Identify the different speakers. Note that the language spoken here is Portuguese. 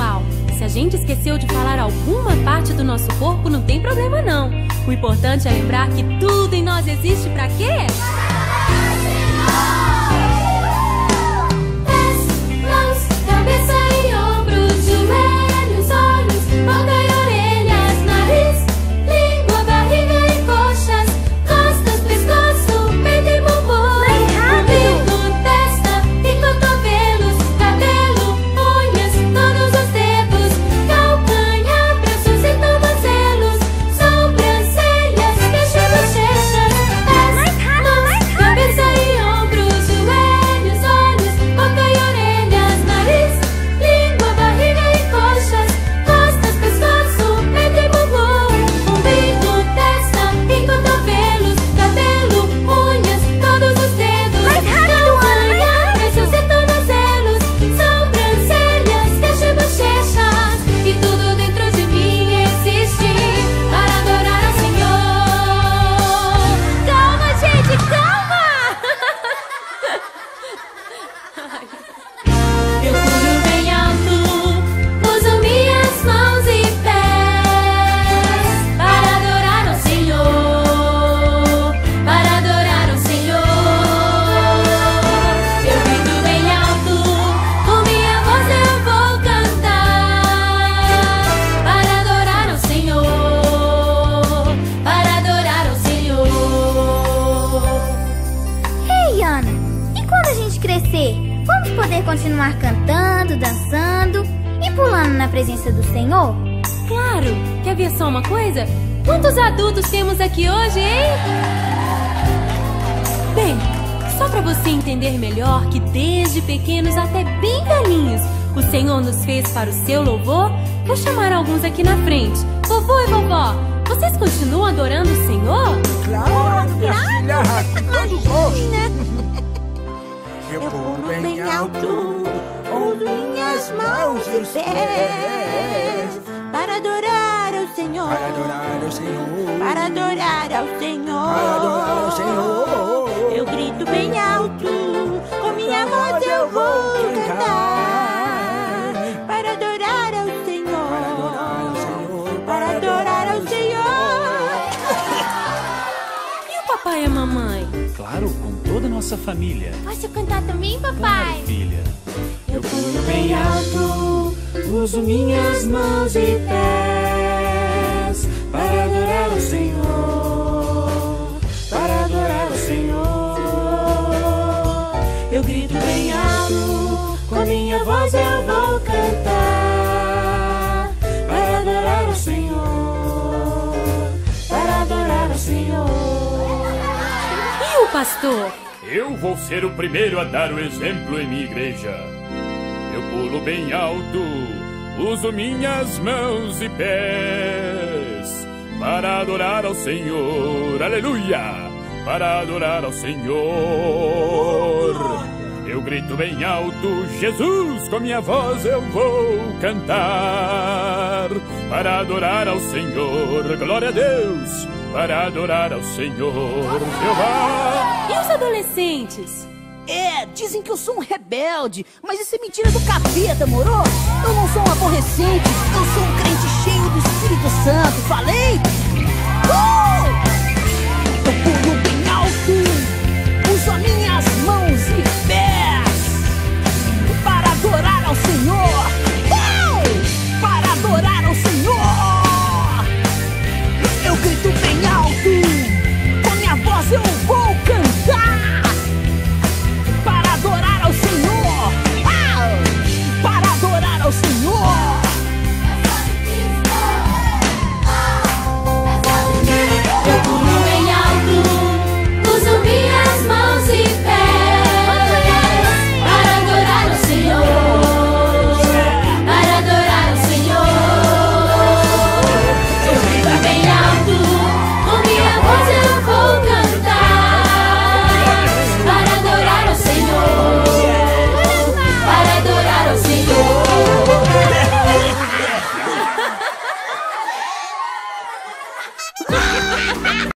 Speaker 1: pessoal. Se a gente esqueceu de falar alguma parte do nosso corpo, não tem problema não. O importante é lembrar que tudo em nós existe pra quê?
Speaker 2: Pés, mãos, cabeça e ombros, joelhos, olhos, boca e orelhas, nariz, língua, barriga e coxas, costas, pescoço, peito e bumbum, umbigo, testa e cotovelos, cabelo, unhas, todos os dedos, calcanhar, braços e tornozelos, sobrancelhas, queixo e bochechas, pés, mãos, cabeça e ombros, joelhos, olhos, boca e orelhas, nariz, língua, barriga e coxas, costas, pescoço, peito e bumbum, umbigo, testa e cotovelos, cabelo, unhas, todos os dedos, calcanhar, braços e tornozelos, sobrancelhas, queixo e bochechas, e tudo dentro de mim existe para adorar ao Senhor. Calma, gente, calma! Eu pulo bem alto, uso minhas mãos e pés para adorar ao Senhor, para adorar ao Senhor. Eu grito bem alto, com minha voz eu vou cantar para adorar ao Senhor, para adorar ao Senhor.
Speaker 3: Ei, Ana, e quando a gente crescer, vamos poder continuar cantando, dançando e pulando na presença do Senhor?
Speaker 1: Claro! Quer ver só uma coisa? Quantos adultos temos aqui hoje, hein? Bem, só pra você entender melhor que desde pequenos até bem velhinhos o Senhor nos fez para o seu louvor, vou chamar alguns aqui na frente. Vovô e vovó, vocês continuam adorando o Senhor?
Speaker 4: Claro, minha filha, com todo gosto. Eu pulo bem alto, com minhas mãos e os pés,
Speaker 5: Para adorar ao Senhor,
Speaker 4: para adorar o Senhor,
Speaker 5: para adorar ao Senhor,
Speaker 4: para adorar o Senhor.
Speaker 5: Eu grito bem alto, com minha voz eu vou cantar. Para adorar ao Senhor,
Speaker 4: Para adorar o Senhor,
Speaker 5: para adorar ao Senhor.
Speaker 1: E o papai e a mamãe?
Speaker 6: Claro, com toda a nossa família.
Speaker 3: Posso cantar também,
Speaker 6: Claro,
Speaker 3: papai?
Speaker 6: filha.
Speaker 5: Eu pulo bem alto, uso minhas mãos e pés para adorar o Senhor, para adorar o Senhor. Eu grito bem alto, com minha voz eu vou cantar para adorar o Senhor, para adorar o Senhor.
Speaker 1: E o pastor?
Speaker 7: Eu vou ser o primeiro a dar o exemplo em minha igreja. Eu pulo bem alto, uso minhas mãos e pés para adorar ao Senhor, aleluia! Para adorar ao Senhor. Eu grito bem alto, Jesus, com minha voz eu vou cantar para adorar ao Senhor, glória a Deus, para adorar ao Senhor, Jeová.
Speaker 1: E os adolescentes?
Speaker 8: Dizem que eu sou um rebelde, mas isso é mentira do capeta, moro? Eu não sou um aborrecente, eu sou um crente cheio do Espírito Santo, falei? Eu pulo bem alto, uso as minhas mãos e pés para adorar ao Senhor, para adorar ao Senhor. Eu grito bem alto, com minha voz eu vou cantar para adorar ao Senhor, para adorar ao Senhor.